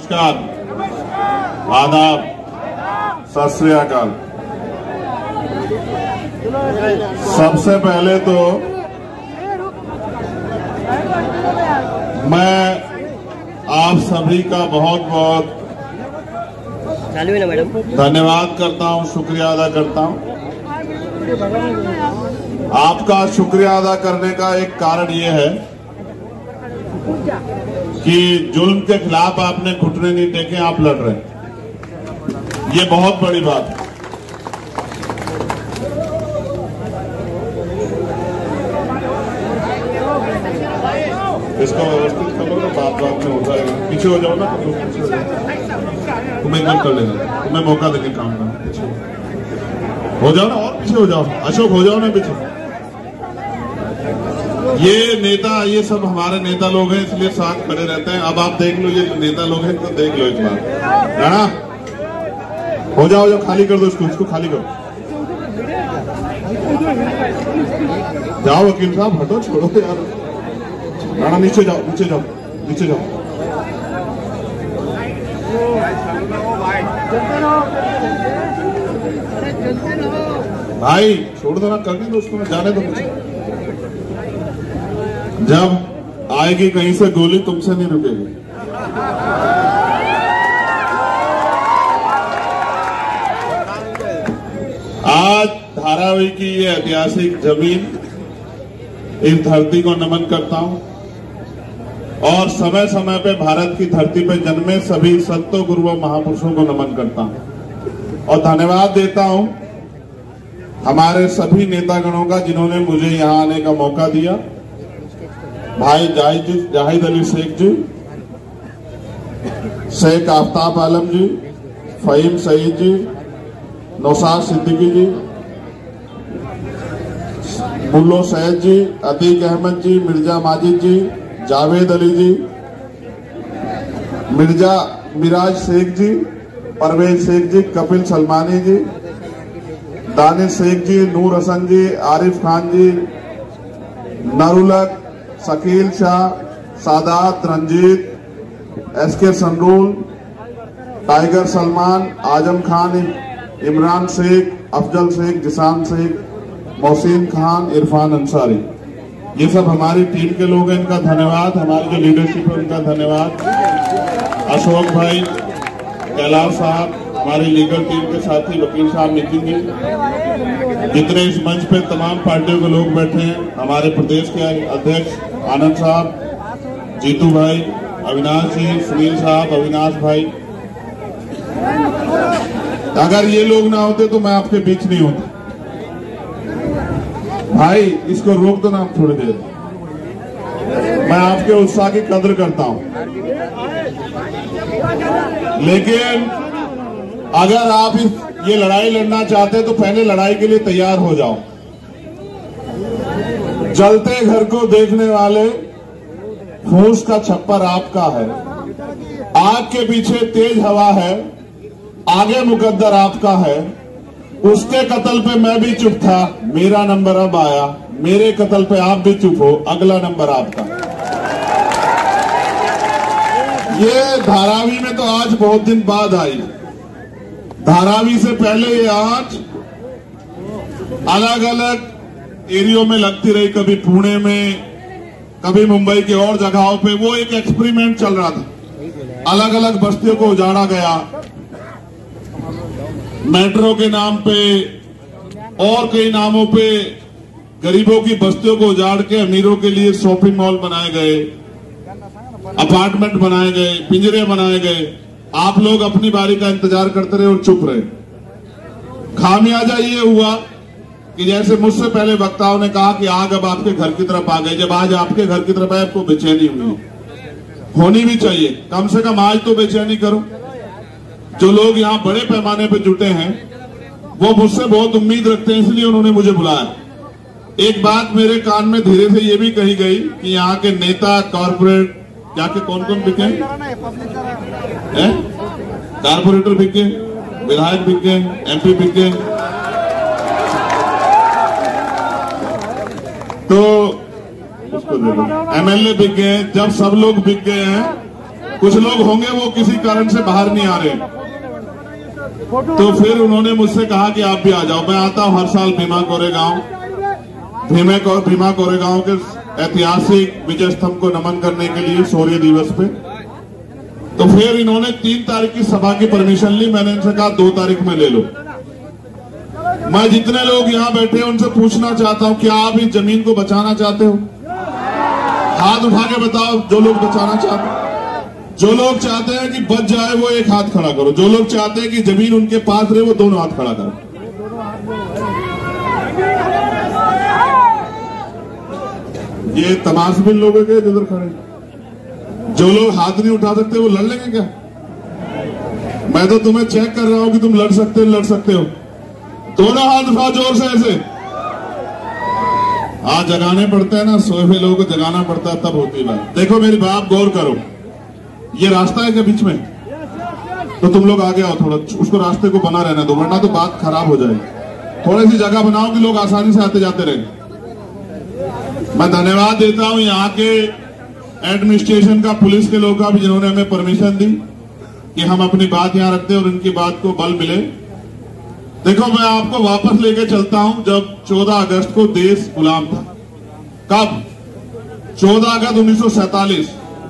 नमस्कार, आदाब, सत श्री अकाल। सबसे पहले तो मैं आप सभी का बहुत बहुत धन्यवाद करता हूं, शुक्रिया अदा करता हूं। आपका शुक्रिया अदा करने का एक कारण यह है कि जुल्म के खिलाफ आपने घुटने नहीं टेके, आप लड़ रहे हैं। ये बहुत बड़ी बात है। इसको व्यवस्थित कर लो ना, बात में हो जाएगा। पीछे हो जाओ ना, तुम्हें मन कर लेना, तुम्हें मौका देके काम करना। पीछे हो जाओ ना, और पीछे हो जाओ। अशोक हो जाओ ना पीछे। ये नेता, ये सब हमारे नेता लोग हैं, इसलिए साथ खड़े रहते हैं। अब आप देख लो, ये नेता लोग हैं, तो देख लो इस बार। राणा हो जाओ, जो खाली कर दो इसको खाली करो। जाओ वकील साहब, हटो, छोड़ो यार। राणा नीचे जाओ, नीचे जाओ, नीचे जाओ। भाई छोड़ दो ना, करने दो उसको, जाने दो मुझे। जब आएगी कहीं से गोली, तुमसे नहीं रुकेगी। आज धारावी की ये ऐतिहासिक जमीन, इस धरती को नमन करता हूं और समय समय पे भारत की धरती पे जन्मे सभी संतों, गुरुओं, महापुरुषों को नमन करता हूं और धन्यवाद देता हूं हमारे सभी नेतागणों का, जिन्होंने मुझे यहां आने का मौका दिया। भाई जाहिद अली शेख जी, शेख आफ्ताब आलम जी, फहीम सईद जी, नौशाद सिद्दीकी जी, बुल्लो सैयद जी, अतीक अहमद जी, मिर्जा माजिद जी, जावेद अली जी, मिराज शेख जी, परवेज शेख जी, कपिल सलमानी जी, दानिश शेख जी, नूर हसन जी, आरिफ खान जी, नरुलक, शकील शाह, सादात, रंजीत, SK संडूल, टाइगर सलमान, आजम खान, इमरान शेख, अफजल शेख, जिसान शेख, मोहसिन खान, इरफान अंसारी, ये सब हमारी टीम के लोग हैं। इनका धन्यवाद। हमारी जो लीडरशिप है उनका धन्यवाद। अशोक भाई, कैलाश साहब, हमारी लीगल टीम के साथी वकील साहब, नितिन जी, जितने इस मंच पे तमाम पार्टियों के लोग बैठे हैं, हमारे प्रदेश के अध्यक्ष आनंद साहब, जीतू भाई, अविनाश जी, सुनील साहब, अविनाश भाई। अगर ये लोग ना होते तो मैं आपके बीच नहीं होता। भाई इसको रोक दो ना आप थोड़ी देर। मैं आपके उत्साह की कदर करता हूं, लेकिन अगर आप ये लड़ाई लड़ना चाहते तो पहले लड़ाई के लिए तैयार हो जाओ। जलते घर को देखने वाले, फूस का छप्पर आपका है, आग के पीछे तेज हवा है, आगे मुकद्दर आपका है। उसके कत्ल पे मैं भी चुप था, मेरा नंबर अब आया, मेरे कत्ल पे आप भी चुप हो, अगला नंबर आपका। ये धारावी में तो आज बहुत दिन बाद आई। धारावी से पहले ये आज अलग अलग एरियो में लगती रही, कभी पुणे में, कभी मुंबई के और जगहों पे। वो एक एक्सपेरिमेंट चल रहा था, अलग अलग बस्तियों को उजाड़ा गया, मेट्रो के नाम पे और कई नामों पे गरीबों की बस्तियों को उजाड़ के अमीरों के लिए शॉपिंग मॉल बनाए गए, अपार्टमेंट बनाए गए, पिंजरे बनाए गए। आप लोग अपनी बारी का इंतजार करते रहे और चुप रहे। खामियाजा ये हुआ कि जैसे मुझसे पहले वक्ताओं ने कहा कि आग अब आपके घर की तरफ आ गई। जब आज आपके घर की तरफ आए, आपको बेचैनी हुई, होनी भी चाहिए, कम से कम आज तो बेचैनी करो। जो लोग यहाँ बड़े पैमाने पर जुटे हैं वो मुझसे बहुत उम्मीद रखते हैं, इसलिए उन्होंने मुझे बुलाया। एक बात मेरे कान में धीरे से ये भी कही गई कि यहाँ के नेता, कॉर्पोरेट, क्या के कौन कौन बिके, कारपोरेटर बिके, विधायक बिके, MP बिके, तो उसको दे दो, MLA बिक गए। जब सब लोग बिक गए हैं कुछ लोग होंगे वो किसी कारण से बाहर नहीं आ रहे, तो फिर उन्होंने मुझसे कहा कि आप भी आ जाओ। मैं आता हूं हर साल भीमा कोरेगांव के ऐतिहासिक विजय स्तंभ को नमन करने के लिए शौर्य दिवस पे। तो फिर इन्होंने 3 तारीख की सभा की परमिशन ली। मैंने इनसे कहा 2 तारीख में ले लो। मैं जितने लोग यहाँ बैठे हैं उनसे पूछना चाहता हूं, क्या आप इस जमीन को बचाना चाहते हो? हाथ उठा के बताओ जो लोग बचाना चाहते हैं। जो लोग चाहते हैं कि बच जाए वो एक हाथ खड़ा करो। जो लोग चाहते हैं कि जमीन उनके पास रहे वो दोनों हाथ खड़ा करो। ये तमाशबिन लोग हैं इधर खड़े। जो लोग हाथ नहीं उठा सकते वो लड़ लेंगे क्या? मैं तो तुम्हें चेक कर रहा हूं कि तुम लड़ सकते हो। दोनों हाथ उठाओ जोर से ऐसे। आज जगाने पड़ते हैं ना, सोए हुए लोगों को जगाना पड़ता है, तब होती बात। देखो मेरी बात गौर करो, ये रास्ता है क्या बीच में? तो तुम लोग आगे आओ, थोड़ा उसको रास्ते को बना रहने दो, वरना तो बात खराब हो जाएगी। थोड़ी सी जगह बनाओ कि लोग आसानी से आते जाते रहे। मैं धन्यवाद देता हूं यहाँ के एडमिनिस्ट्रेशन का, पुलिस के लोगों का भी, जिन्होंने हमें परमिशन दी कि हम अपनी बात यहाँ रखते और इनकी बात को बल मिले। देखो मैं आपको वापस लेके चलता हूं जब 14 अगस्त को देश गुलाम था। कब? 14 अगस्त 1947।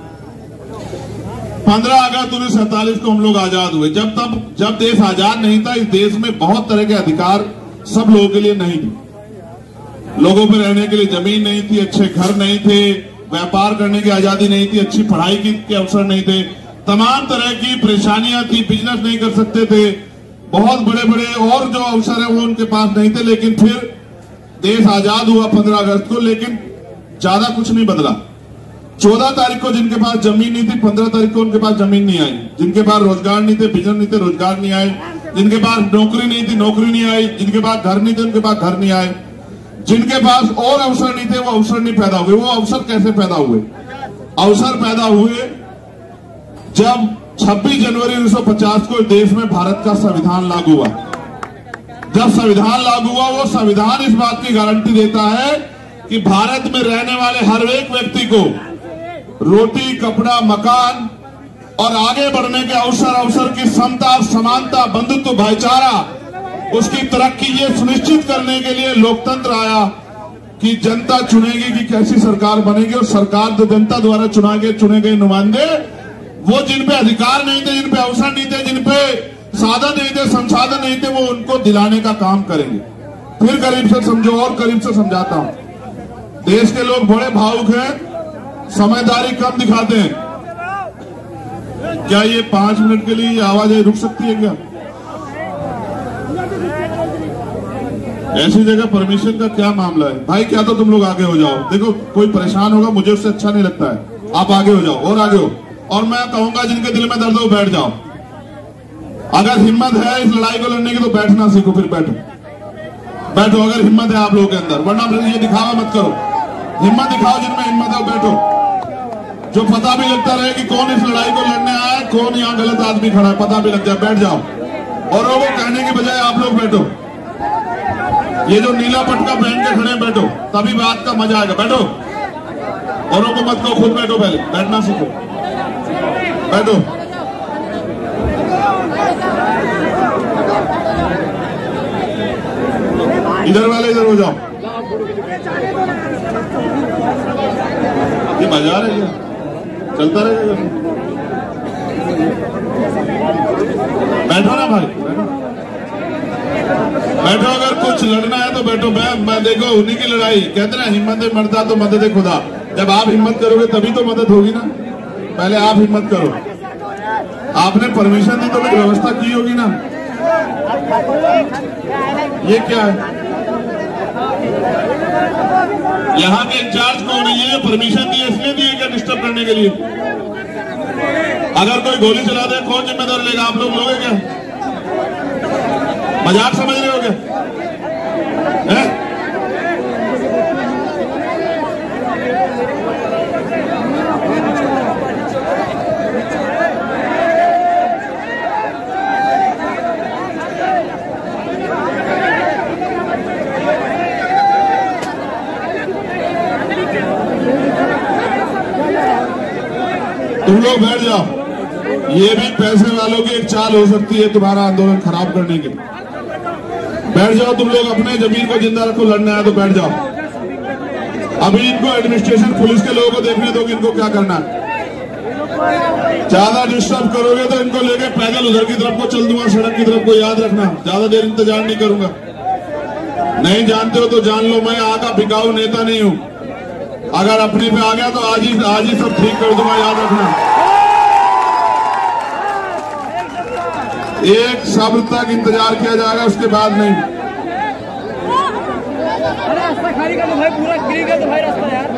15 अगस्त 1947 को हम लोग आजाद हुए। जब देश आजाद नहीं था, इस देश में बहुत तरह के अधिकार सब लोगों के लिए नहीं थे। लोगों पर रहने के लिए जमीन नहीं थी, अच्छे घर नहीं थे, व्यापार करने की आजादी नहीं थी, अच्छी पढ़ाई के अवसर नहीं थे, तमाम तरह की परेशानियां थी, बिजनेस नहीं कर सकते थे, बहुत बड़े बड़े और जो अवसर है वो उनके पास नहीं थे। लेकिन फिर देश आजाद हुआ 15 अगस्त को, लेकिन ज्यादा कुछ नहीं बदला। 14 तारीख को जिनके पास जमीन नहीं थी, 15 तारीख को उनके पास जमीन नहीं आई। जिनके पास रोजगार नहीं थे, बिजनेस नहीं थे, रोजगार नहीं आए। जिनके पास नौकरी नहीं थी, नौकरी नहीं आई। जिनके पास घर नहीं थे, उनके पास घर नहीं आए। जिनके पास और अवसर नहीं थे, वो अवसर नहीं पैदा हुए। वो अवसर कैसे पैदा हुए? अवसर पैदा हुए जब 26 जनवरी 1950 को देश में भारत का संविधान लागू हुआ। जब संविधान लागू हुआ, वो संविधान इस बात की गारंटी देता है कि भारत में रहने वाले हर एक व्यक्ति को रोटी, कपड़ा, मकान और आगे बढ़ने के अवसर की समता, समानता, बंधुत्व, भाईचारा, उसकी तरक्की, ये सुनिश्चित करने के लिए लोकतंत्र आया कि जनता चुनेगी कि कैसी सरकार बनेगी। और सरकार जो जनता द्वारा चुने गए नुमाइंदे, वो जिन पे अधिकार नहीं थे, जिन पे अवसर नहीं थे, जिन पे साधन नहीं थे, संसाधन नहीं थे, वो उनको दिलाने का काम करेंगे। फिर करीब से समझो और करीब से समझाता हूं। देश के लोग बड़े भावुक हैं, समझदारी कम दिखाते हैं। क्या ये 5 मिनट के लिए आवाज रुक सकती है क्या? ऐसी जगह परमिशन का क्या मामला है भाई? क्या तो तुम लोग आगे हो जाओ। देखो कोई परेशान होगा, मुझे उससे अच्छा नहीं लगता है। आप आगे हो जाओ और आगे हो। और मैं कहूंगा जिनके दिल में दर्द हो बैठ जाओ। अगर हिम्मत है इस लड़ाई को लड़ने की तो बैठना सीखो, फिर बैठो अगर हिम्मत है आप लोगों के अंदर, वरना फिर ये दिखावा मत करो। हिम्मत दिखाओ, जिनमें हिम्मत है बैठो। जो पता भी लगता रहे कि कौन इस लड़ाई को लड़ने आया, कौन यहाँ गलत आदमी खड़ा है, पता भी लग जाए, बैठ जाओ। और वो कहने की बजाय आप लोग बैठो। ये जो नीला पटका पहन के खड़े बैठो, तभी बात का मजा आएगा। बैठो, औरों को मत कहो, खुद बैठो। पहले बैठना सीखो, बैठो। इधर वाले इधर हो जाओ। ये मजा रहेगा, चलता रहेगा। बैठो ना भाई, बैठो। अगर कुछ लड़ना है तो बैठो। मैं देखो उन्हीं की लड़ाई, कहते ना हिम्मत में मरता तो मदद खुदा। जब आप हिम्मत करोगे तभी तो मदद होगी ना। पहले आप हिम्मत करो। आपने परमिशन दी तो कुछ व्यवस्था की होगी ना। ये क्या है? यहाँ के इंचार्ज कौन है? ये परमिशन दी इसलिए दी है क्या? डिस्टर्ब करने के लिए। अगर कोई गोली चला दे कौन जिम्मेदार लेगा? आप लोग लोगे क्या? मजाक समझ रहे हो क्या? तुम लोग बैठ जाओ। ये भी पैसे वालों की एक चाल हो सकती है तुम्हारा आंदोलन खराब करने की। बैठ जाओ तुम लोग, अपने जमीन को जिंदा रखो, लड़ने आया तो बैठ जाओ। अभी इनको एडमिनिस्ट्रेशन पुलिस के लोगों को देखने दो कि इनको क्या करना है। ज्यादा डिस्टर्ब करोगे तो इनको लेके पैदल उधर की तरफ को चल दूंगा, सड़क की तरफ को। याद रखना, ज्यादा देर इंतजार नहीं करूंगा। नहीं जानते हो तो जान लो, मैं यहाँ का बिकाऊ नेता नहीं हूँ। अगर अपने पे आ गया तो आज ही सब ठीक कर दूंगा, याद रखना। एक शब्द तक इंतजार किया जाएगा, उसके बाद नहीं। अरे रास्ता खाली कर दो भाई, पूरा फ्री कर दो भाई रास्ता यार।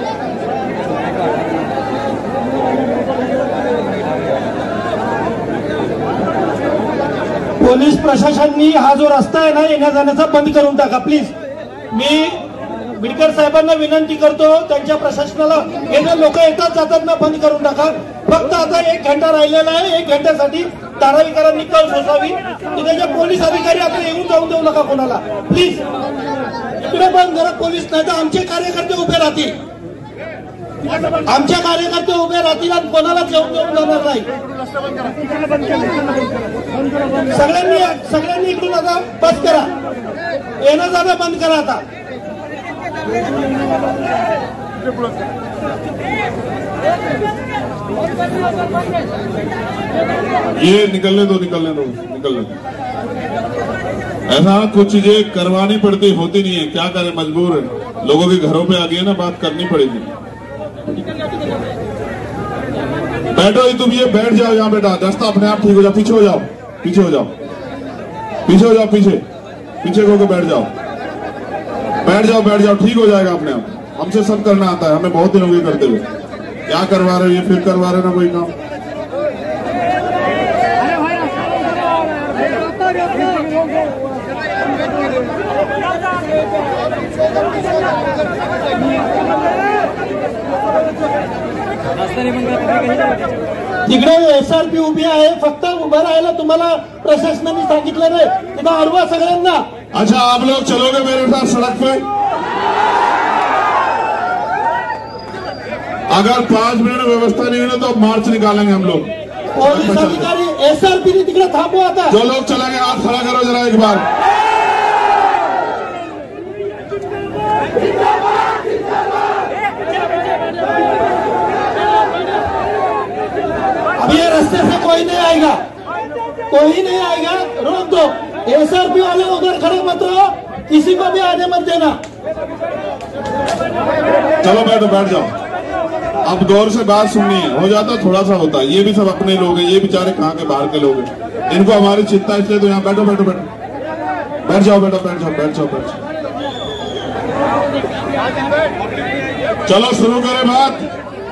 पोलीस प्रशासनाने हा जो रस्ता आहे ना येण्या जाण्याचा बंद करून टाका प्लीज। मी बिडकर साहेबांना विनंती करतो, त्यांच्या प्रशासनाला हे जे लोक येतात जातात ना बंद करून टाका। फक्त आता 1 घंटा राहिलेला आहे, 1 घंट्यासाठी धारावीकरांनी कळ सोसावी। तिथे पोलीस अधिकारी आता येऊन जाऊन देऊ नका कोणाला प्लीज। इकडे पण जरा पोलीस नाही तर आमचे कार्यकर्ते उभे राहतील, आमच्या कार्यकर्ते उभे राहतील आणि कोणालाच येऊन देऊन जाणार नाही। सगळ्यांनी इकडून आता बस करा, येणं जाणं बंद करा आता। ये निकलने दो। ऐसा कुछ चीजें करवानी पड़ती, होती नहीं है, क्या करें, मजबूर है। लोगों के घरों पे आ गई है ना, बात करनी पड़ेगी। बैठो ही तुम, ये बैठ जाओ यहाँ बेटा, रास्ता अपने आप ठीक हो जाओ। पीछे हो जाओ, पीछे हो जाओ, पीछे हो जाओ, पीछे होकर बैठ जाओ, बैठ जाओ, ठीक हो जाएगा अपने आप। हमसे सब करना आता है, हमें बहुत दिन हो गए करते हुए। क्या करवा रहे हो, ये फिर करवा रहे ना कोई काम। तिकडे SRP उभी आहे, फक्त उभं राहायला तुम्हाला प्रशासनाने सांगितलं नाही, तिथं अडवा सगळ्यांना। अच्छा, आप लोग चलोगे मेरे साथ सड़क पे? अगर 5 मिनट व्यवस्था नहीं हुई तो मार्च निकालेंगे हम लोग। पोलीस अधिकारी SRP ने तिकडे थांबवा आता। जो लोग चलेंगे हाथ खड़ा करो जरा एक बार। अब ये रास्ते से कोई नहीं आएगा, रोक दो। SRP वाले उधर खड़े मत रहो, किसी को भी आने मत देना। चलो बैठ जाओ। अब गौर से बात सुननी है, हो जाता थोड़ा सा होता है। ये भी सब अपने लोग हैं, ये बेचारे कहाँ के बाहर के लोग हैं, इनको हमारी चिंता, इसलिए तो यहाँ बैठ जाओ बेटा। चलो शुरू करें बात।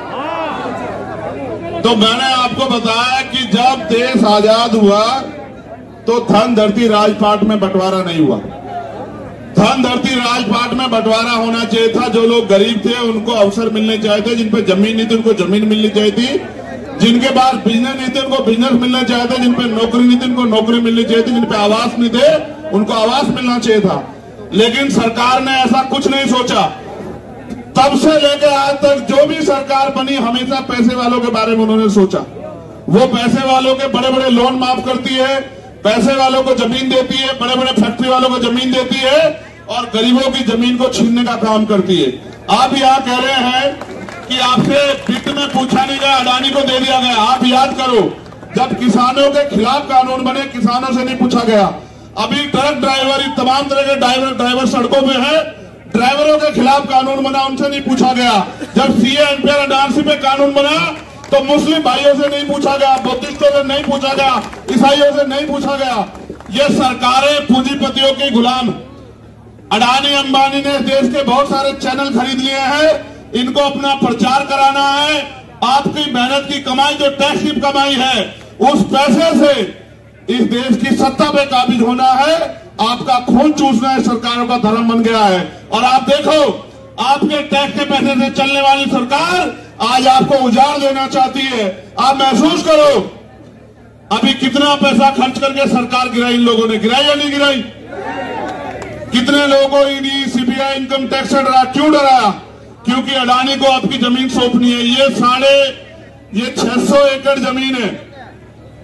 तो मैंने आपको बताया कि जब देश आजाद हुआ तो धन धरती राजपाट में बंटवारा नहीं हुआ। धन धरती राजपाट में बंटवारा होना चाहिए था। जो लोग गरीब थे उनको अवसर मिलने चाहिए थे, जिन पे जमीन नहीं थी उनको जमीन मिलनी चाहिए थी, जिनके पास बिजनेस नहीं थे उनको बिजनेस मिलना चाहिए था, जिन पे नौकरी नहीं थी उनको नौकरी मिलनी चाहिए थी, जिन पे आवास नहीं थे उनको आवास मिलना चाहिए था। लेकिन सरकार ने ऐसा कुछ नहीं सोचा। तब से लेकर आज तक जो भी सरकार बनी हमेशा पैसे वालों के बारे में उन्होंने सोचा। वो पैसे वालों के बड़े बड़े लोन माफ करती है, पैसे वालों को जमीन देती है, बड़े बड़े फैक्ट्री वालों को जमीन देती है और गरीबों की जमीन को छीनने का काम करती है। आप यहाँ कह रहे हैं कि आपसे वित्त में पूछा नहीं गया, अडानी को दे दिया गया। आप याद करो, जब किसानों के खिलाफ कानून बने किसानों से नहीं पूछा गया। अभी ट्रक ड्राइवर, तमाम तरह के ड्राइवर सड़कों पे है, ड्राइवरों के खिलाफ कानून बना, उनसे नहीं पूछा गया। जब CA एनपीआर एनआरसी पे कानून बना तो मुस्लिम भाइयों से नहीं पूछा गया, बुद्धिस्टों से नहीं पूछा गया, ईसाइयों से नहीं पूछा गया। ये सरकारें पूंजीपतियों के गुलाम। अडानी अंबानी ने देश के बहुत सारे चैनल खरीद लिए हैं, इनको अपना प्रचार कराना है। आपकी मेहनत की कमाई, जो टैक्स की कमाई है, उस पैसे से इस देश की सत्ता पे काबिज होना है। आपका खून चूसना है, सरकारों का धर्म बन गया है। और आप देखो, आपके टैक्स के पैसे से चलने वाली सरकार आज आपको उजाड़ देना चाहती है। आप महसूस करो, अभी कितना पैसा खर्च करके सरकार गिराई, इन लोगों ने गिराई या नहीं गिराई? कितने लोगों को ईडी, CBI, इनकम टैक्स से डरा? क्यों डराया? क्योंकि अडानी को आपकी जमीन सौंपनी है। ये 600 एकड़ जमीन है,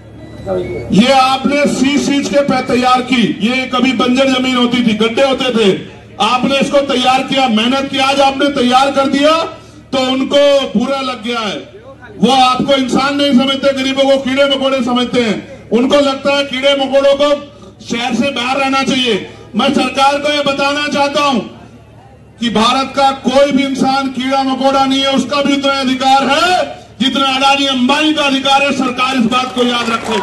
ये आपने सींच के पे तैयार की। ये कभी बंजर जमीन होती थी, गड्ढे होते थे, आपने इसको तैयार किया, मेहनत की, आज आपने तैयार कर दिया तो उनको बुरा लग गया है। वो आपको इंसान नहीं समझते, गरीबों को कीड़े मकोड़े समझते हैं। उनको लगता है कीड़े मकोड़ों को शहर से बाहर रहना चाहिए। मैं सरकार को यह बताना चाहता हूं कि भारत का कोई भी इंसान कीड़ा मकोड़ा नहीं है, उसका भी उतना अधिकार है जितना अडानी अंबानी का अधिकार है। सरकार इस बात को याद रखे।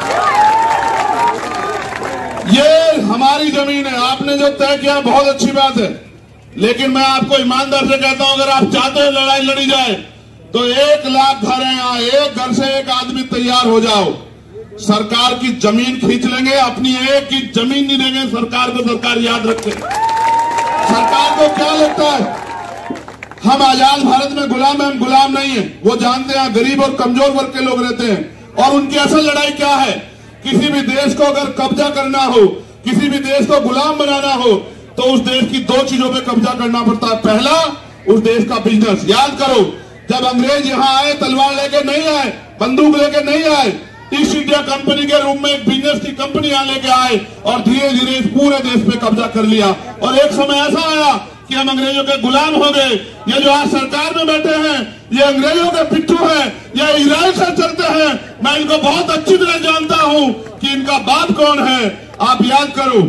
ये हमारी जमीन है, आपने जो तय किया बहुत अच्छी बात है, लेकिन मैं आपको ईमानदार से कहता हूं, अगर आप चाहते हैं लड़ाई लड़ी जाए तो 1 लाख घर हैं यहाँ, एक घर से एक आदमी तैयार हो जाओ। सरकार की जमीन खींच लेंगे, अपनी एक की जमीन नहीं देंगे सरकार को। सरकार याद रखे। सरकार को क्या लगता है हम आजाद भारत में गुलाम हैं? हम गुलाम नहीं है। वो जानते हैं गरीब और कमजोर वर्ग के लोग रहते हैं और उनकी असल लड़ाई क्या है। किसी भी देश को अगर कब्जा करना हो, किसी भी देश को गुलाम बनाना हो तो उस देश की 2 चीजों पे कब्जा करना पड़ता है। पहला, उस देश का बिजनेस। याद करो, जब अंग्रेज यहां आए तलवार लेके नहीं आए, बंदूक लेके नहीं आए, ईस्ट इंडिया कंपनी के रूप में एक बिजनेस की कंपनी यहां लेके आए और धीरे धीरे इस पूरे देश पे कब्जा कर लिया। और एक समय ऐसा आया कि हम अंग्रेजों के गुलाम हो गए। ये जो आज सरकार में बैठे हैं ये अंग्रेजों के पिट्ठू हैं, ये इजराइल से चलते हैं। मैं इनको बहुत अच्छी तरह जानता हूं कि इनका बाप कौन है। आप याद करो,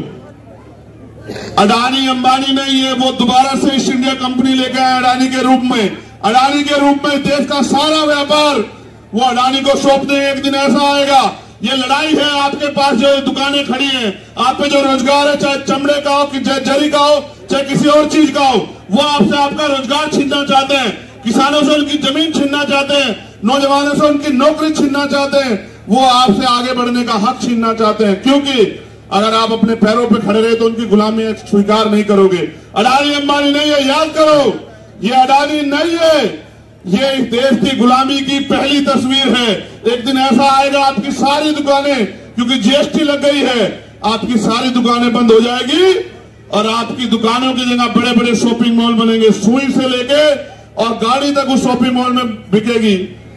अडानी अंबानी नहीं है, वो दोबारा से ईस्ट इंडिया कंपनी लेके आए अडानी के रूप में। अडानी के रूप में देश का सारा व्यापार वो अडानी को सौंप देंगे। एक दिन ऐसा आएगा, ये लड़ाई है। आपके पास जो दुकानें खड़ी हैं, आप पे जो रोजगार है, चाहे चमड़े का हो, चाहे जरी का हो, चाहे किसी और चीज का हो, वो आपसे आपका रोजगार छीनना चाहते हैं। किसानों से उनकी जमीन छीनना चाहते हैं, नौजवानों से उनकी नौकरी छीनना चाहते हैं, वो आपसे आगे बढ़ने का हक छीनना चाहते हैं। क्योंकि अगर आप अपने पैरों पे खड़े रहे तो उनकी गुलामी स्वीकार नहीं करोगे। अडानी अंबानी नहीं है, याद करो, ये अडानी नहीं है, ये इस देश की गुलामी की पहली तस्वीर है। एक दिन ऐसा आएगा आपकी सारी दुकानें, क्योंकि जीएसटी लग गई है, आपकी सारी दुकानें बंद हो जाएगी और आपकी दुकानों की जगह बड़े बड़े शॉपिंग मॉल बनेंगे। सुई से लेके और गाड़ी तक उस शॉपिंग मॉल में बिकेगी।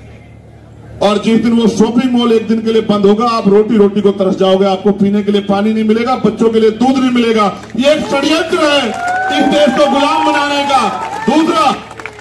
और जिस दिन वो शॉपिंग मॉल एक दिन के लिए बंद होगा, आप रोटी को तरस जाओगे। आपको पीने के लिए पानी नहीं मिलेगा, बच्चों के लिए दूध नहीं मिलेगा। ये एक षड्यंत्र है इस देश को गुलाम बनाने का।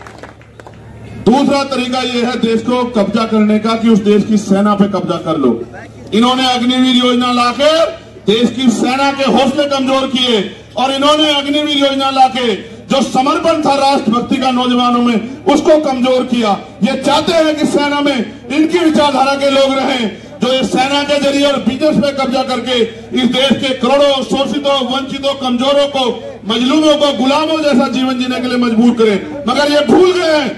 दूसरा तरीका यह है देश को कब्जा करने का कि उस देश की सेना पे कब्जा कर लो। इन्होंने अग्निवीर योजना लाकर देश की सेना के हौसले कमजोर किए और इन्होंने अग्निवीर योजना लाके जो समर्पण था राष्ट्रभक्ति का नौजवानों में, उसको कमजोर किया। ये चाहते हैं कि सेना में इनकी विचारधारा के लोग रहें, जो इस सेना के जरिए और बिजनेस पे कब्जा करके इस देश के करोड़ों शोषितों, वंचितों, कमजोरों को, मजलूमों को गुलामों जैसा जीवन जीने के लिए मजबूर करें। मगर ये भूल गए हैं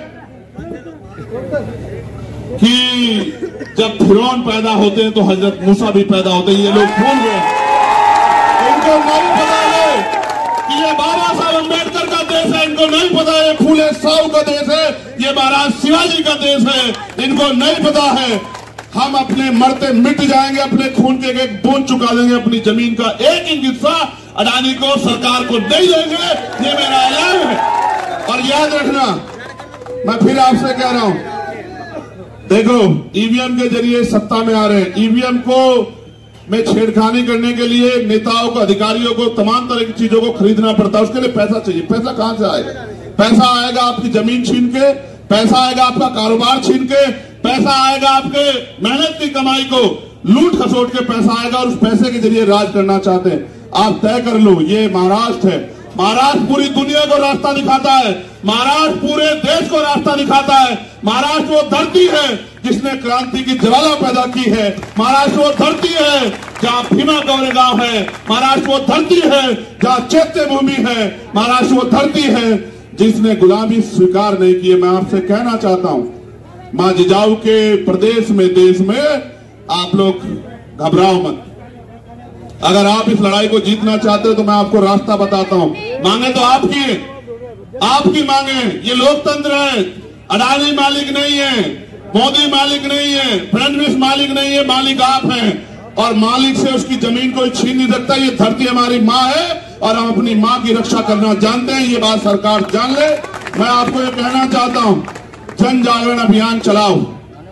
कि जब फिरौन पैदा होते हैं तो हजरत मूसा भी पैदा होते हैं। ये लोग भूल गए। इनको नहीं पता है कि ये बाबा साहब अम्बेडकर का देश है। इनको नहीं पता है फूले साहू का देश है, ये महाराज शिवाजी का देश है। इनको नहीं पता है हम अपने मरते मिट जाएंगे, अपने खून के एक बूंद चुका देंगे, अपनी जमीन का एक इंच हिस्सा अडानी को, सरकार को नहीं देंगे। ये मेरा ऐलान है। और याद रखना, मैं फिर आपसे कह रहा हूं, देखो ईवीएम के जरिए सत्ता में आ रहे हैं। ईवीएम को में छेड़खानी करने के लिए नेताओं को, अधिकारियों को तमाम तरह की चीजों को खरीदना पड़ता है। उसके लिए पैसा चाहिए। पैसा कहां से आएगा? पैसा आएगा आपकी जमीन छीन के, पैसा आएगा आपका कारोबार छीन के, पैसा आएगा आपके मेहनत की कमाई को लूट खसोट के पैसा आएगा और उस पैसे के जरिए राज करना चाहते हैं। आप तय कर लो, ये महाराष्ट्र है। महाराष्ट्र पूरी दुनिया को रास्ता दिखाता है, महाराष्ट्र पूरे देश को रास्ता दिखाता है। महाराष्ट्र वो धरती है जिसने क्रांति की ज्वाला पैदा की है। महाराष्ट्र वो धरती है जहां भीमा कोरेगांव है। महाराष्ट्र वो धरती है जहां चैत्य भूमि है। महाराष्ट्र वो धरती है जिसने गुलामी स्वीकार नहीं की है। मैं आपसे कहना चाहता हूं, मां जिजाऊ के प्रदेश में, देश में आप लोग घबराओ मत। अगर आप इस लड़ाई को जीतना चाहते हो तो मैं आपको रास्ता बताता हूं। मांगे तो आपकी मांगे। ये लोकतंत्र है। अडानी मालिक नहीं है, मोदी मालिक नहीं है, फडणवीस मालिक नहीं है, मालिक आप हैं। और मालिक से उसकी जमीन कोई छीन नहीं सकता। ये धरती हमारी माँ है और हम अपनी माँ की रक्षा करना जानते हैं। ये बात सरकार जान ले। मैं आपको ये कहना चाहता हूं, जन जागरण अभियान चलाओ।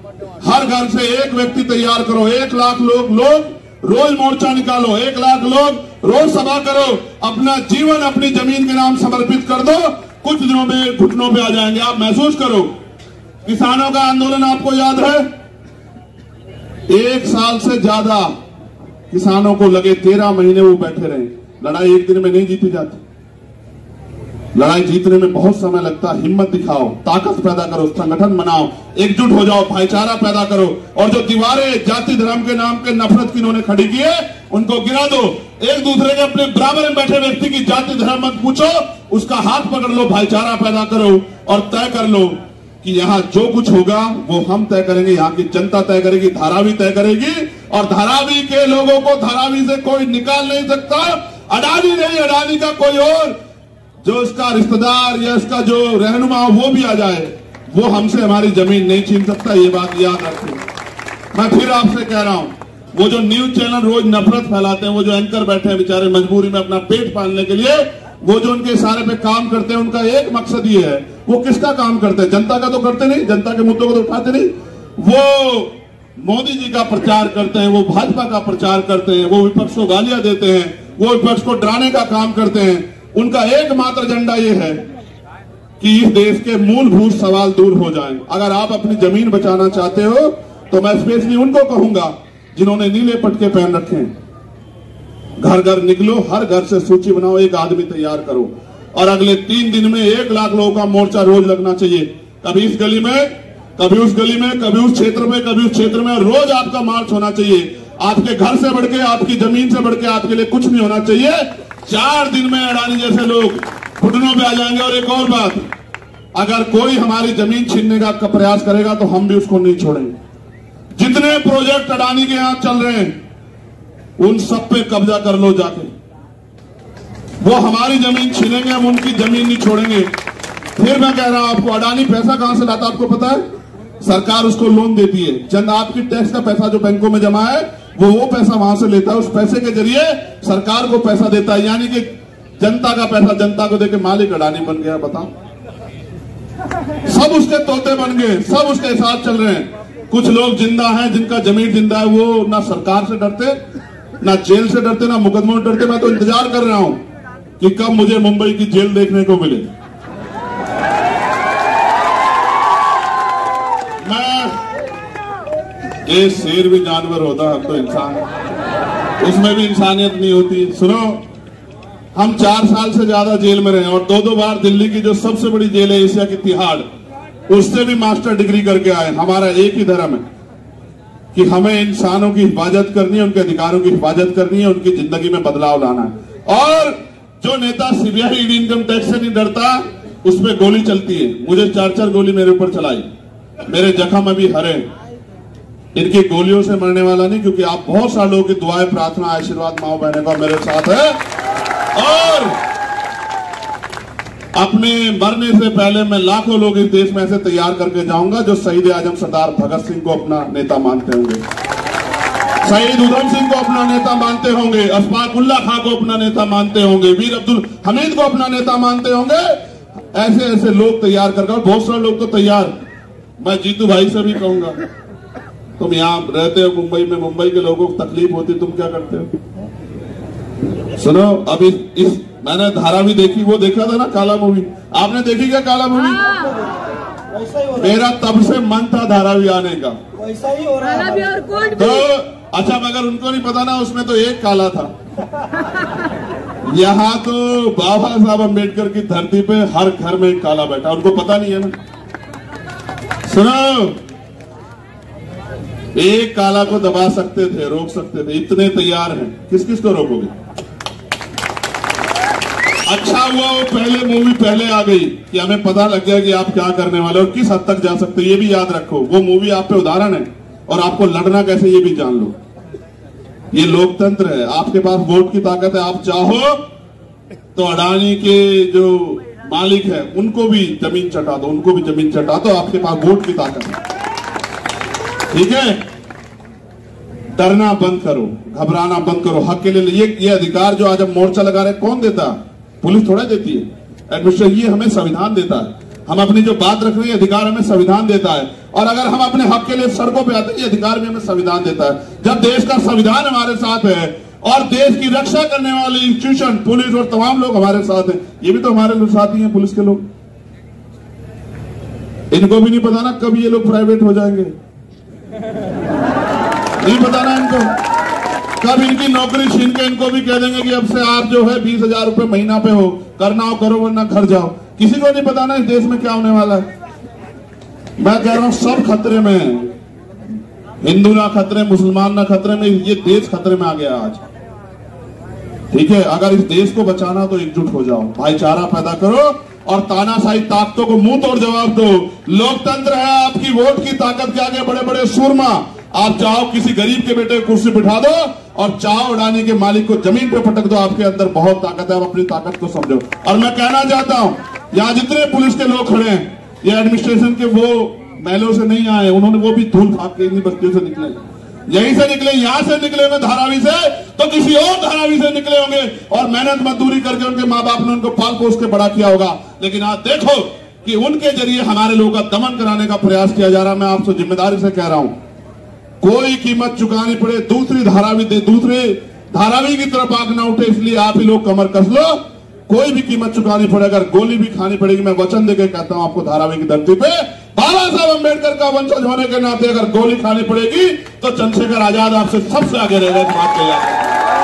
हर घर से एक व्यक्ति तैयार करो, 1 लाख लोग रोज मोर्चा निकालो, 1 लाख लोग रोज सभा करो, अपना जीवन अपनी जमीन के नाम समर्पित कर दो, कुछ दिनों में घुटनों पे आ जाएंगे। आप महसूस करो। किसानों का आंदोलन आपको याद है, 1 साल से ज्यादा किसानों को लगे, 13 महीने वो बैठे रहे। लड़ाई एक दिन में नहीं जीती जाती, लड़ाई जीतने में बहुत समय लगता है। हिम्मत दिखाओ, ताकत पैदा करो, संगठन बनाओ, एकजुट हो जाओ, भाईचारा पैदा करो, और जो दीवारें जाति धर्म के नाम पे नफरत की इन्होंने खड़ी की है उनको गिरा दो। एक दूसरे के अपने बराबर में बैठे व्यक्ति की जाति धर्म मत पूछो, उसका हाथ पकड़ लो, भाईचारा पैदा करो और तय कर लो कि यहाँ जो कुछ होगा वो हम तय करेंगे, यहाँ की जनता तय करेगी, धारावी तय करेगी। और धारावी के लोगों को धारावी से कोई निकाल नहीं सकता। अडानी नहीं, अडानी का कोई और जो इसका रिश्तेदार या इसका जो रहनुमा वो भी आ जाए, वो हमसे हमारी जमीन नहीं छीन सकता। ये बात याद रखें। मैं फिर आपसे कह रहा हूं, वो जो न्यूज चैनल रोज नफरत फैलाते हैं, वो जो एंकर बैठे हैं बेचारे मजबूरी में अपना पेट पालने के लिए, वो जो उनके इशारे पे काम करते हैं, उनका एक मकसद ये है, वो किसका काम करते हैं? जनता का तो करते नहीं, जनता के मुद्दों को तो उठाते नहीं। वो मोदी जी का प्रचार करते हैं, वो भाजपा का प्रचार करते हैं, वो विपक्ष को गालियां देते हैं, वो विपक्ष को डराने का काम करते हैं। उनका एकमात्र एजेंडा ये है कि इस देश के मूलभूत सवाल दूर हो जाएं। अगर आप अपनी जमीन बचाना चाहते हो तो मैं स्पेशली उनको कहूंगा जिन्होंने नीले पटके पहन रखे हैं, घर घर निकलो, हर घर से सूची बनाओ, एक आदमी तैयार करो, और अगले 3 दिन में 1 लाख लोगों का मोर्चा रोज लगना चाहिए। कभी इस गली में, कभी उस गली में, कभी उस क्षेत्र में, कभी उस क्षेत्र में, और रोज आपका मार्च होना चाहिए। आपके घर से बढ़ के, आपकी जमीन से बढ़ के आपके लिए कुछ नहीं होना चाहिए। 4 दिन में अडानी जैसे लोग घुटनों पे आ जाएंगे। और एक और बात, अगर कोई हमारी जमीन छीनने का प्रयास करेगा तो हम भी उसको नहीं छोड़ेंगे। जितने प्रोजेक्ट अडानी के यहां चल रहे हैं उन सब पे कब्जा कर लो जाके। वो हमारी जमीन छीनेंगे, हम उनकी जमीन नहीं छोड़ेंगे। फिर मैं कह रहा हूं आपको, अडानी पैसा कहां से लाता आपको पता है? सरकार उसको लोन देती है, चंद आपकी टैक्स का पैसा जो बैंकों में जमा है वो पैसा वहां से लेता है, उस पैसे के जरिए सरकार को पैसा देता है। यानी कि जनता का पैसा जनता को देके मालिक अडानी बन गया। बताओ, सब उसके तोते बन गए, सब उसके साथ चल रहे हैं। कुछ लोग जिंदा हैं, जिनका जमीन जिंदा है, वो ना सरकार से डरते, ना जेल से डरते, ना मुकदमों से डरते। मैं तो इंतजार कर रहा हूं कि कब मुझे मुंबई की जेल देखने को मिले। ये शेर भी जानवर होता, हम तो इंसान, उसमें भी इंसानियत नहीं होती। सुनो, हम 4 साल से ज्यादा जेल में रहे और 2-2 बार दिल्ली की जो सबसे बड़ी जेल है एशिया की, तिहाड़, उससे भी मास्टर डिग्री करके आए। हमारा एक ही धर्म है कि हमें इंसानों की हिफाजत करनी है, उनके अधिकारों की हिफाजत करनी है, उनकी जिंदगी में बदलाव लाना है। और जो नेता सीबीआई ईडी इनकम टैक्स से नहीं डरता, उसमें गोली चलती है। मुझे 4-4 गोली मेरे ऊपर चलाई, मेरे जख्म अभी हरे। इनकी गोलियों से मरने वाला नहीं, क्योंकि आप बहुत सारे लोगों की दुआएं, प्रार्थना, आशीर्वाद माओ बहने का मेरे साथ है। और अपने मरने से पहले मैं लाखों लोग इस देश में ऐसे तैयार करके जाऊंगा जो शहीद आजम सरदार भगत सिंह को अपना नेता मानते होंगे, शहीद उधम सिंह को अपना नेता मानते होंगे, अशफाक उल्लाह खां को अपना नेता मानते होंगे, वीर अब्दुल हमीद को अपना नेता मानते होंगे। ऐसे ऐसे लोग तैयार कर, बहुत सारे लोग तो तैयार। मैं जीतू भाई से भी कहूंगा, तुम यहां रहते हो मुंबई में, मुंबई के लोगों को तकलीफ होती, तुम क्या करते हो? सुनो, अब इस मैंने धारावी देखी, वो देखा था ना काला मूवी, आपने देखी क्या काला मूवी? मेरा तब से मन था धारावी आने का, वैसा ही हो रहा है। तो अच्छा, मगर उनको नहीं पता ना, उसमें तो एक काला था। यहाँ तो बाबा साहब अम्बेडकर की धरती पे हर घर में एक काला बैठा, उनको पता नहीं है ना। सुनो, एक काला को दबा सकते थे, रोक सकते थे, इतने तैयार हैं, किस किस को रोकोगे? अच्छा हुआ वो पहले मूवी पहले आ गई कि हमें पता लग गया कि आप क्या करने वाले और किस हद तक जा सकते हो। ये भी याद रखो, वो मूवी आप पे उदाहरण है, और आपको लड़ना कैसे ये भी जान लो। ये लोकतंत्र है, आपके पास वोट की ताकत है। आप चाहो तो अडानी के जो मालिक है उनको भी जमीन चटा दो, उनको भी जमीन चटा दो, आपके पास वोट की ताकत है। ठीक है, डरना बंद करो, घबराना बंद करो, हक के लिए। ये अधिकार जो आज हम मोर्चा लगा रहे, कौन देता? पुलिस थोड़ा देती है, एडमिनिस्ट्रेशन, ये हमें संविधान देता है। हम अपनी जो बात रख रहे हैं, अधिकार हमें संविधान देता है, और अगर हम अपने हक के लिए सड़कों पे आते हैं, ये अधिकार भी हमें संविधान देता है। जब देश का संविधान हमारे साथ है और देश की रक्षा करने वाली इंस्टीट्यूशन, पुलिस और तमाम लोग हमारे साथ हैं, ये भी तो हमारे साथ ही हैं पुलिस के लोग। इनको भी नहीं पता ना कब ये लोग प्राइवेट हो जाएंगे, नहीं पता ना इनको, कब इनकी नौकरी छीन के इनको भी कह देंगे कि अब से आप जो है 20,000 रुपए महीना पे हो, करना हो करो वरना घर जाओ। किसी को नहीं पता ना इस देश में क्या होने वाला है। मैं कह रहा हूं सब खतरे में है, हिंदू ना खतरे, मुसलमान ना खतरे में, ये देश खतरे में आ गया आज। ठीक है, अगर इस देश को बचाना तो एकजुट हो जाओ, भाईचारा पैदा करो और तानाशाही ताकतों को मुंह तोड़ जवाब दो। लोकतंत्र है, आपकी वोट की ताकत के आगे बड़े बड़े सुरमा। आप चाहो किसी गरीब के बेटे को कुर्सी बिठा दो और चाहो अडानी के मालिक को जमीन पे पटक दो, आपके अंदर बहुत ताकत है, आप अपनी ताकत को समझो। और मैं कहना चाहता हूं, यहाँ जितने पुलिस के लोग खड़े हैं, ये एडमिनिस्ट्रेशन के वो महलों से नहीं आए, उन्होंने वो भी धूल भाग के इन्हीं बस्तियों से निकले, यहीं से निकले, यहां से निकले होंगे धारावी से, तो किसी और धारावी से निकले होंगे और मेहनत मजदूरी करके उनके माँ बाप ने उनको पाल पोस के बड़ा किया होगा। लेकिन आज देखो कि उनके जरिए हमारे लोगों का दमन कराने का प्रयास किया जा रहा। मैं आपसे जिम्मेदारी से कह रहा हूं, कोई कीमत चुकानी पड़े, दूसरी धारावी की तरफ आंख ना उठे, इसलिए आप ही लोग कमर कस लो। कोई भी कीमत चुकानी पड़े, अगर गोली भी खानी पड़ेगी, मैं वचन देकर कहता हूं आपको, धारावी की धरती पे बाबा साहब अम्बेडकर का वंशज होने के नाते अगर गोली खानी पड़ेगी तो चंद्रशेखर आजाद आपसे सबसे आगे रहेगा, इस बात के याद।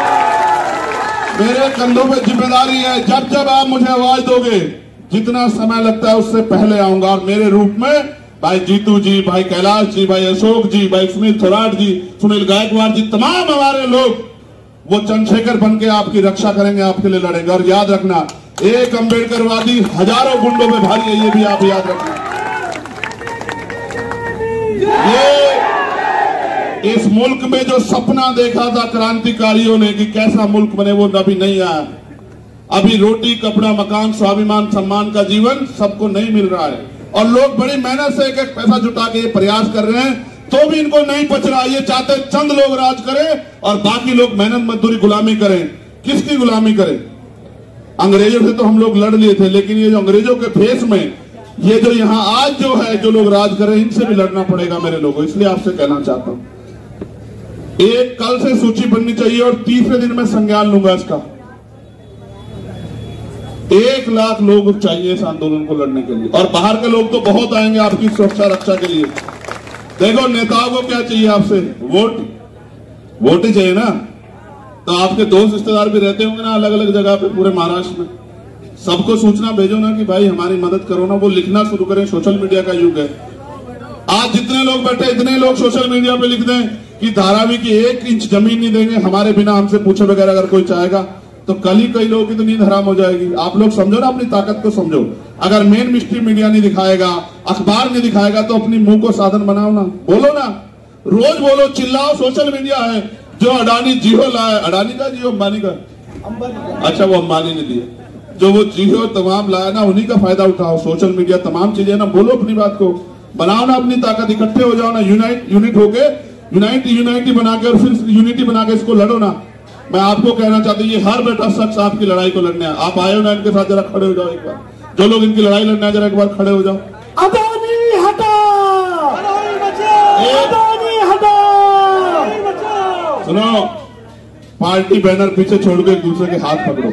मेरे कंधों पे जिम्मेदारी है, जब जब आप मुझे आवाज दोगे, जितना समय लगता है उससे पहले आऊंगा, और मेरे रूप में भाई जीतू जी, भाई कैलाश जी, भाई अशोक जी, भाई सुनील थोराट जी, सुनील गायकवाड़ जी, तमाम हमारे लोग वो चंद्रशेखर बन के आपकी रक्षा करेंगे, आपके लिए लड़ेंगे। और याद रखना, एक अम्बेडकरवादी हजारों गुंडों में भारी है, ये भी आप याद रखना। ये इस मुल्क में जो सपना देखा था क्रांतिकारियों ने कि कैसा मुल्क बने, वो अभी नहीं आया। अभी रोटी, कपड़ा, मकान, स्वाभिमान, सम्मान का जीवन सबको नहीं मिल रहा है, और लोग बड़ी मेहनत से एक एक पैसा जुटा के प्रयास कर रहे हैं, तो भी इनको नहीं पच रहा। ये चाहते चंद लोग राज करें और बाकी लोग मेहनत मजदूरी गुलामी करें। किसकी गुलामी करें? अंग्रेजों से तो हम लोग लड़ लिए थे, लेकिन ये जो अंग्रेजों के भेष में ये जो यहाँ आज जो है, जो लोग राज कर रहे हैं, इनसे भी लड़ना पड़ेगा मेरे लोगों। इसलिए आपसे कहना चाहता हूं, एक कल से सूची बननी चाहिए और तीसरे दिन मैं संज्ञान लूंगा इसका। 1 लाख लोग चाहिए इस आंदोलन को लड़ने के लिए, और बाहर के लोग तो बहुत आएंगे आपकी सुरक्षा रक्षा के लिए। देखो, नेताओं को क्या चाहिए आपसे? वोट ही चाहिए ना। तो आपके दोस्त रिश्तेदार भी रहते होंगे ना अलग अलग जगह पे पूरे महाराष्ट्र में, सबको सूचना भेजो ना कि भाई हमारी मदद करो ना, वो लिखना शुरू करें। सोशल मीडिया का युग है, आज जितने लोग बैठे इतने लोग सोशल मीडिया पे लिख दें कि धारावी की 1 इंच जमीन नहीं देंगे हमारे बिना, हमसे पूछे बगैर अगर कोई चाहेगा, तो कल ही कई लोगों की तो नींद हराम हो जाएगी। आप लोग समझो ना, अपनी ताकत को समझो। अगर मेन मिस्ट्री मीडिया नहीं दिखाएगा, अखबार नहीं दिखाएगा, तो अपनी मुंह को साधन बनाओ ना, बोलो ना, रोज बोलो, चिल्लाओ। सोशल मीडिया है, जो अडानी जियो लाए, अडानी का जियो, अंबानी का, अच्छा वो अंबानी ने दिया, जो वो जियो तमाम लाया ना, उन्हीं का फायदा उठाओ। सोशल मीडिया तमाम चीजें ना, बोलो अपनी बात को, बनाओ ना अपनी ताकत, इकट्ठे हो जाओ ना, यूनिट होके यूनिटी बना के और फिर यूनिटी बना के इसको लड़ो ना। मैं आपको कहना चाहता हूँ, ये हर बेटा शख्स आपकी लड़ाई को लड़ने आप आए हो ना, इनके साथ जरा खड़े हो जाओ एक बार। जो लोग इनकी लड़ाई लड़ने आए, जरा एक बार खड़े हो जाओ। अडानी हटाओ, अडानी हटाओ। सुनो, पार्टी बैनर पीछे छोड़ के एक दूसरे के हाथ पकड़ो,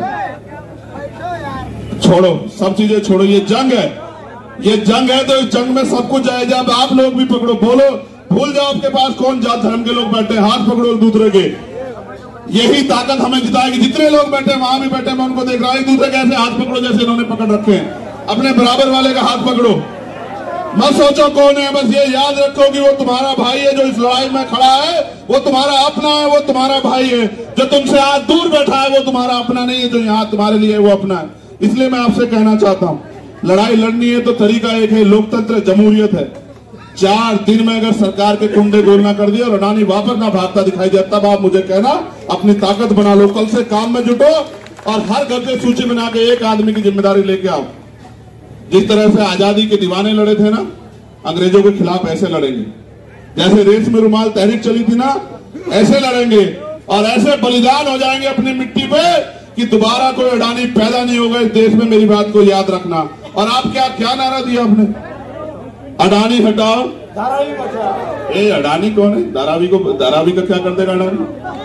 छोड़ो सब चीजें छोड़ो। ये जंग है, ये जंग है, तो इस जंग में सब कुछ जायज। अब आप लोग भी पकड़ो, बोलो, भूल जाओ आपके पास कौन जात धर्म के लोग बैठे, हाथ पकड़ो एक दूसरे के। यही ताकत हमें जिताएगी। जितने लोग बैठे वहां भी बैठे, मैं उनको देख रहा हूं, एक दूसरे के ऐसे हाथ पकड़ो जैसे इन्होंने पकड़ रखे हैं। अपने बराबर वाले का हाथ पकड़ो, मत सोचो कौन है, बस ये याद रखो कि वो तुम्हारा भाई है, जो इस लड़ाई में खड़ा है, वो तुम्हारा अपना है, वो तुम्हारा भाई है। जो तुमसे आज दूर बैठा है, वो तुम्हारा अपना नहीं है, जो यहाँ तुम्हारे लिए वो अपना है। इसलिए मैं आपसे कहना चाहता हूँ, लड़ाई लड़नी है तो तरीका एक है, लोकतंत्र, जमहूरियत है। 4 दिन में अगर सरकार के कुंडे गोल ना कर दिया और अडानी वापस ना भागता दिखाई दिया, तब आप मुझे कहना अपनी ताकत बना लो, कल से काम में जुटो और हर घर से सूची बना के एक आदमी की जिम्मेदारी लेके आओ। जिस तरह से आजादी के दीवाने लड़े थे ना अंग्रेजों के खिलाफ, ऐसे लड़ेंगे। जैसे रेस में रुमाल तहरीक चली थी ना, ऐसे लड़ेंगे और ऐसे बलिदान हो जाएंगे अपनी मिट्टी पे कि दोबारा कोई अडानी पैदा नहीं होगा इस देश में। मेरी बात को याद रखना। और आप क्या नारा दिया आपने? अडानी हटाओ, धारावी बचाओ। ए अडानी कौन है? धारावी का क्या कर देगा अडानी?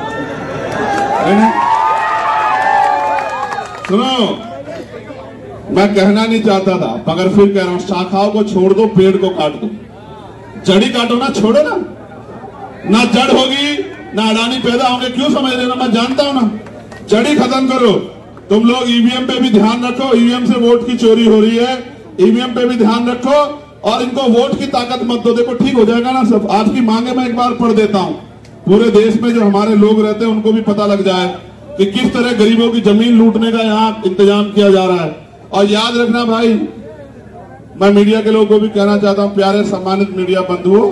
सुनो, मैं कहना नहीं चाहता था मगर फिर कह रहा हूं, शाखाओं को छोड़ दो, पेड़ को काट दो। जड़ी काटो ना, छोड़ो ना जड़ होगी ना अडानी पैदा होंगे। क्यों समझ रहे हो? मैं जानता हूं ना। जड़ी खत्म करो। तुम लोग ईवीएम पे भी ध्यान रखो, ईवीएम से वोट की चोरी हो रही है, ईवीएम पे भी ध्यान रखो और इनको वोट की ताकत मत दो। देखो ठीक हो जाएगा ना सब। आपकी मांगे मैं एक बार पढ़ देता हूं, पूरे देश में जो हमारे लोग रहते हैं उनको भी पता लग जाए कि किस तरह गरीबों की जमीन लूटने का यहाँ इंतजाम किया जा रहा है। और याद रखना भाई, मैं मीडिया के लोगों को भी कहना चाहता हूं, प्यारे सम्मानित मीडिया बंधुओं,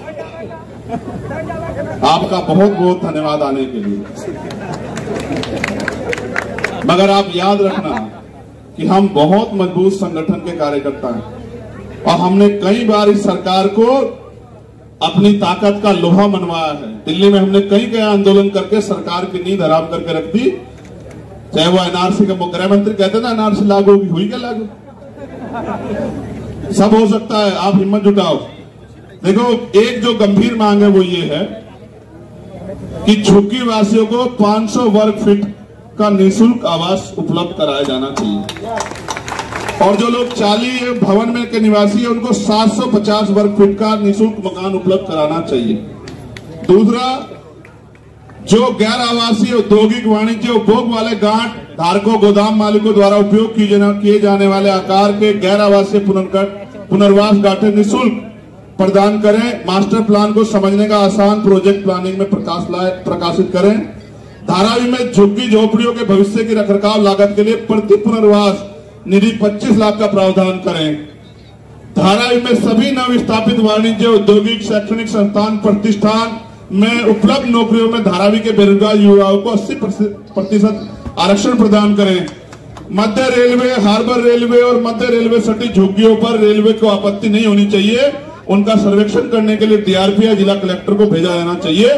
आपका बहुत बहुत धन्यवाद आने के लिए। मगर आप याद रखना कि हम बहुत मजबूत संगठन के कार्यकर्ता हैं और हमने कई बार इस सरकार को अपनी ताकत का लोहा मनवाया है। दिल्ली में हमने कई आंदोलन करके सरकार की नींद हराम करके रख दी। चाहे वो एनआरसी का गृह मंत्री कहते ना एनआरसी लागू होगी, हुई क्या लागू? सब हो सकता है, आप हिम्मत जुटाओ। देखो, एक जो गंभीर मांग है वो ये है कि झुग्गी वासियों को 500 वर्ग फीट का निःशुल्क आवास उपलब्ध कराया जाना चाहिए और जो लोग 40 भवन में के निवासी है उनको 750 वर्ग फीट का निःशुल्क मकान उपलब्ध कराना चाहिए। दूसरा, जो गैर आवासीय औद्योगिक वाणिज्य उपभोग वाले गांठ धारकों गोदाम मालिकों द्वारा उपयोग किए जाने वाले आकार के गैर आवासीय पुनर्वास गांठें निःशुल्क प्रदान करें। मास्टर प्लान को समझने का आसान प्रोजेक्ट प्लानिंग में प्रकाशित करें। धारावी में झुग्गी झोपड़ियों के भविष्य की रखरखाव लागत के लिए प्रति पुनर्वास निधि 25 लाख का प्रावधान करें। धारावी में सभी नवस्थापित वाणिज्य औद्योगिक शैक्षणिक संस्थान प्रतिष्ठान में उपलब्ध नौकरियों में धारावी के बेरोजगार युवाओं को 80% आरक्षण प्रदान करें। मध्य रेलवे, हार्बर रेलवे और मध्य रेलवे सटी झुग्गियों पर रेलवे को आपत्ति नहीं होनी चाहिए। उनका सर्वेक्षण करने के लिए डीआरपी या जिला कलेक्टर को भेजा जाना चाहिए।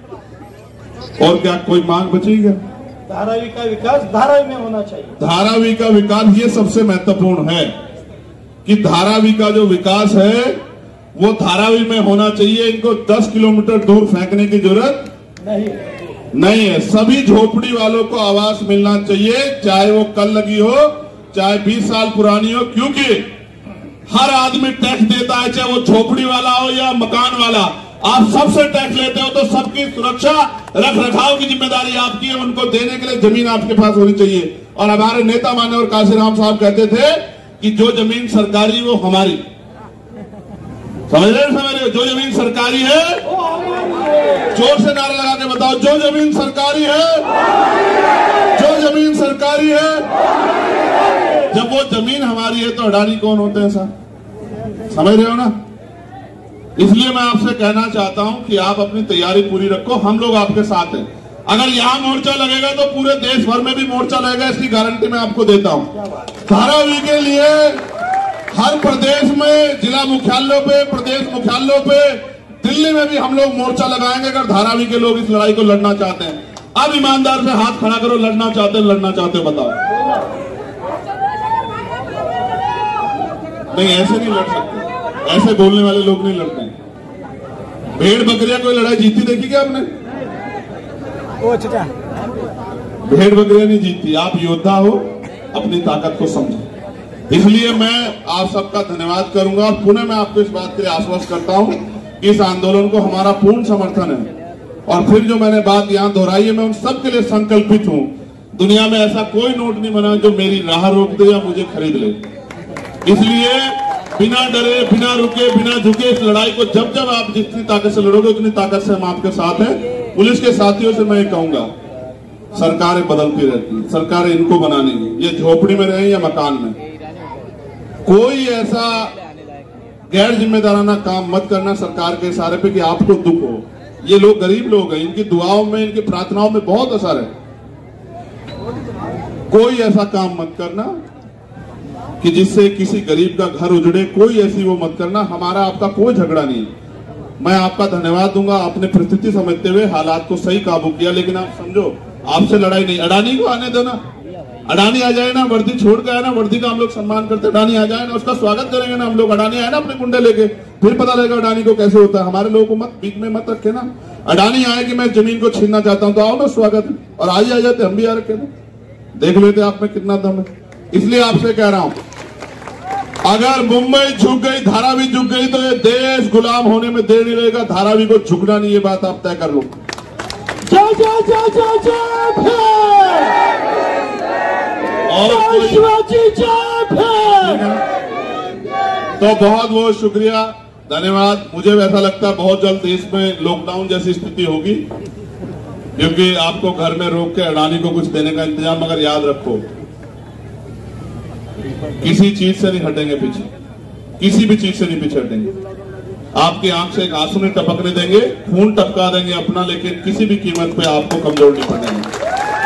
और क्या कोई मांग बचेगी? धारावी का विकास धारावी में होना चाहिए। धारावी का विकास ये सबसे महत्वपूर्ण है कि धारावी का जो विकास है वो धारावी में होना चाहिए। इनको 10 किलोमीटर दूर फेंकने की जरूरत नहीं है। सभी झोपड़ी वालों को आवास मिलना चाहिए, चाहे वो कल लगी हो चाहे 20 साल पुरानी हो, क्योंकि हर आदमी टैक्स देता है, चाहे वो झोपड़ी वाला हो या मकान वाला। आप सबसे टैक्स लेते हो तो सबकी सुरक्षा रख रखाव की जिम्मेदारी आपकी है। उनको देने के लिए जमीन आपके पास होनी चाहिए। और हमारे नेता माननीय काशीराम साहब कहते थे कि जो जमीन सरकारी वो हमारी। समझ रहे? जो जमीन सरकारी है, जोर से नारा लगा के बताओ, जो जमीन सरकारी है, जो जमीन सरकारी है। जब वो जमीन हमारी है तो अडानी कौन होते हैं साहब? समझ रहे हो ना? इसलिए मैं आपसे कहना चाहता हूं कि आप अपनी तैयारी पूरी रखो, हम लोग आपके साथ हैं। अगर यहां मोर्चा लगेगा तो पूरे देश भर में भी मोर्चा लगेगा, इसकी गारंटी मैं आपको देता हूं। धारावी के लिए हर प्रदेश में जिला मुख्यालयों पे, प्रदेश मुख्यालयों पे, दिल्ली में भी हम लोग मोर्चा लगाएंगे अगर धारावी के लोग इस लड़ाई को लड़ना चाहते हैं। अब ईमानदार से हाथ खड़ा करो, लड़ना चाहते हो बताओ। नहीं, ऐसे नहीं लड़ सकते, ऐसे बोलने वाले लोग नहीं लड़ते हैं। भेड़ बकरियां कोई लड़ाई जीती देखी क्या आपने? भेड़ बकरियां नहीं जीतती। आप योद्धा हो, अपनी ताकत को समझो। इसलिए मैं आप सबका धन्यवाद करूंगा और पुनः मैं आपको इस बात के लिए आश्वस्त करता हूं कि इस आंदोलन को हमारा पूर्ण समर्थन है। और फिर जो मैंने बात यहां दोहराई है, मैं उन सबके लिए संकल्पित हूं। दुनिया में ऐसा कोई नोट नहीं बना जो मेरी राह रोक दे या मुझे खरीद ले। इसलिए बिना डरे, बिना रुके, बिना झुके इस लड़ाई को जब जब आप जितनी ताकत से लड़ोगे उतनी ताकत से हम आपके साथ हैं। पुलिस के साथियों से मैं ये कहूंगा, सरकारें बदलती रहती हैं, सरकारें इनको बनानी, ये झोपड़ी में रहे या मकान में, कोई ऐसा गैर जिम्मेदाराना काम मत करना सरकार के इशारे पे कि आपको दुख हो। ये लोग गरीब लोग हैं, इनकी दुआओं में, इनकी प्रार्थनाओं में बहुत असर है। कोई ऐसा काम मत करना कि जिससे किसी गरीब का घर उजड़े, कोई ऐसी वो मत करना। हमारा आपका कोई झगड़ा नहीं है। मैं आपका धन्यवाद दूंगा, आपने परिस्थिति समझते हुए हालात को सही काबू किया। लेकिन आप समझो, आपसे लड़ाई नहीं, अडानी को आने दो ना, अडानी आ जाए ना, वर्दी छोड़ के आए ना, वर्दी का हम लोग सम्मान करते हैं। अडानी आ जाए ना, उसका स्वागत करेंगे ना हम लोग। अडानी आए ना अपने गुंडे लेके, फिर पता लगेगा अडानी को कैसे होता है। हमारे लोगों को मत बीच में मत रखे ना। अडानी आए कि मैं जमीन को छीनना चाहता हूं तो आओ ना, स्वागत है। और आज आ जाते, हम भी आ रखे ना, देख लेते आप में कितना दम है। इसलिए आपसे कह रहा हूं, अगर मुंबई झुक गई, धारावी झुक गई तो ये देश गुलाम होने में देर नहीं लगेगा। धारावी को झुकना नहीं, ये बात आप तय कर लो। जय जय जय जय जय और शिवाजी जय भीम। तो बहुत बहुत शुक्रिया, धन्यवाद। मुझे ऐसा लगता है बहुत जल्द देश में लॉकडाउन जैसी स्थिति होगी, क्योंकि आपको घर में रोक के अडानी को कुछ देने का इंतजाम। मगर याद रखो, किसी चीज से नहीं हटेंगे पीछे, किसी भी चीज से नहीं पीछे हटेंगे। आपकी आंख से एक आंसू नहीं टपकने देंगे, खून टपका देंगे अपना, लेकिन किसी भी कीमत पे आपको कमजोर नहीं पड़ेंगे।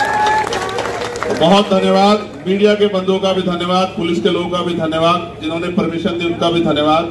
बहुत धन्यवाद। मीडिया के बंधुओं का भी धन्यवाद, पुलिस के लोगों का भी धन्यवाद, जिन्होंने परमिशन दी उनका भी धन्यवाद।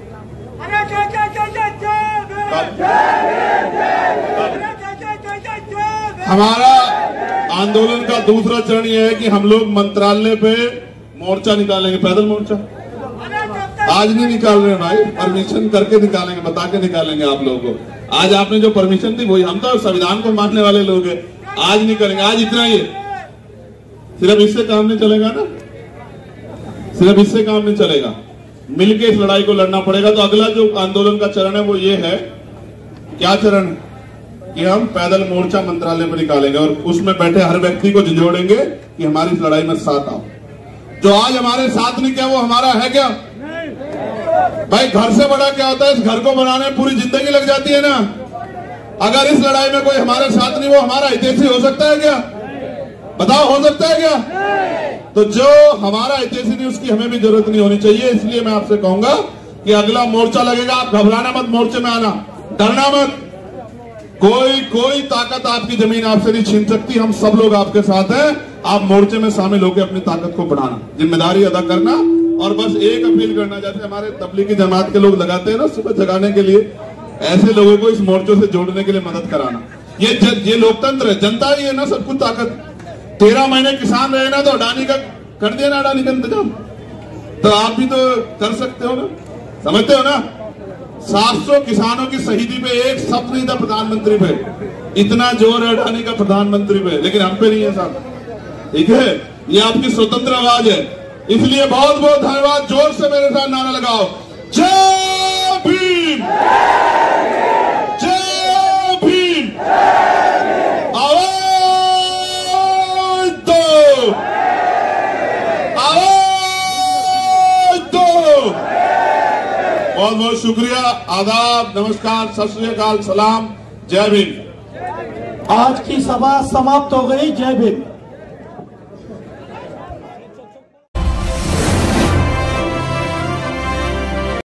हमारा आंदोलन का दूसरा चरण यह है कि हम लोग मंत्रालय पे मोर्चा निकालेंगे, पैदल मोर्चा। आज नहीं निकाल रहे भाई, परमिशन करके निकालेंगे, बता के निकालेंगे आप लोगों को। आज आपने जो परमिशन दी वही, हम तो संविधान को मानने वाले लोग हैं। आज नहीं करेंगे, आज इतना ही है। सिर्फ इससे काम नहीं चलेगा ना, सिर्फ इससे काम नहीं चलेगा, मिलके इस लड़ाई को लड़ना पड़ेगा। तो अगला जो आंदोलन का चरण है वो ये है, क्या चरण है कि हम पैदल मोर्चा मंत्रालय में निकालेंगे और उसमें बैठे हर व्यक्ति को झिझोड़ेंगे कि हमारी इस लड़ाई में साथ आओ। जो आज हमारे साथ नहीं किया वो हमारा है क्या भाई? घर से बड़ा क्या होता है? इस घर को बनाने में पूरी जिंदगी लग जाती है ना। अगर इस लड़ाई में कोई हमारे साथ नहीं, वो हमारा हितैषी हो सकता है क्या? बताओ, हो सकता है क्या? तो जो हमारा हितैषी नहीं उसकी हमें भी जरूरत नहीं होनी चाहिए। इसलिए मैं आपसे कहूंगा कि अगला मोर्चा लगेगा, आप घबराना मत, मोर्चे में आना, डरना मत। कोई ताकत आपकी जमीन आपसे नहीं छीन सकती। हम सब लोग आपके साथ हैं। आप मोर्चे में शामिल होकर अपनी ताकत को बढ़ाना, जिम्मेदारी अदा करना और बस एक अपील करना, जैसे हमारे तबलीगी जमात के लोग लगाते हैं ना सुबह जगाने के लिए, ऐसे लोगों को इस मोर्चों से जोड़ने के लिए मदद कराना। ये लोकतंत्र है, जनता ही है ना सब कुछ ताकत। 13 महीने किसान रहे ना, तो अडानी का कर दिया ना, अडानी का इंतजाम। तो आप भी तो कर सकते हो ना, समझते हो ना। 700 किसानों की शहीदी पे एक शब्द नहीं था प्रधानमंत्री पे। इतना जोर है अडानी का प्रधानमंत्री पे, लेकिन हम पे नहीं है साहब। ठीक है, ये आपकी स्वतंत्र आवाज है। इसलिए बहुत बहुत धन्यवाद। जोर से मेरे साथ नारा लगाओ, जय भीम, जय भीम। आवाज दो, आवाज दो। बहुत बहुत शुक्रिया, आदाब, नमस्कार, सत श्री अकाल, सलाम, जय भीम। आज की सभा समाप्त हो गई। जय भीम।